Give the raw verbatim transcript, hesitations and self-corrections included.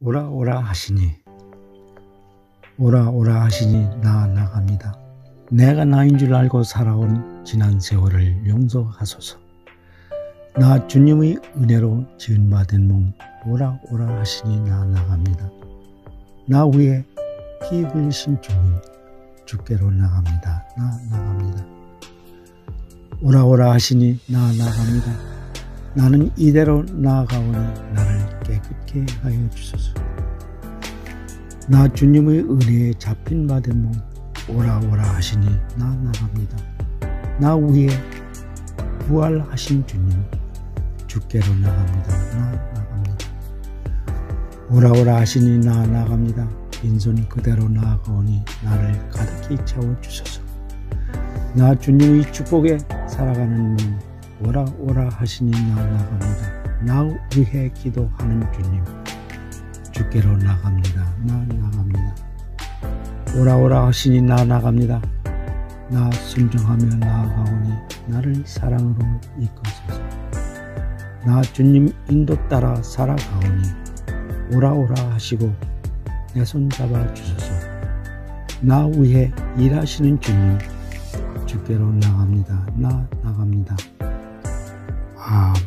오라 오라 하시니 오라 오라 하시니 나 나갑니다. 내가 나인 줄 알고 살아온 지난 세월을 용서하소서. 나 주님의 은혜로 지은받은 몸 오라 오라 하시니 나 나갑니다. 나 위에 피 흘리신 주님 주께로 나갑니다. 나 나갑니다. 오라 오라 하시니 나 나갑니다. 나는 이대로 나아가오니 나를 깨끗게 하여 주소서. 나 주님의 은혜에 잡힌 받은 몸 오라 오라 하시니 나 나갑니다. 나 위에 부활하신 주님 주께로 나갑니다. 나 나갑니다. 오라 오라 하시니 나 나갑니다. 빈손 그대로 나아가오니 나를 가득히 채워주소서. 나 주님의 축복에 살아가는 몸 오라 오라 하시니 나 나갑니다. 나 위해 기도하는 주님 주께로 나갑니다. 나 나갑니다. 오라 오라 하시니 나 나갑니다. 나 순종하며 나아가오니 나를 사랑으로 이끄소서. 나 주님 인도 따라 살아가오니 오라 오라 하시고 내 손 잡아 주소서. 나 위해 일하시는 주님 주께로 나갑니다. 나 나갑니다. 아멘.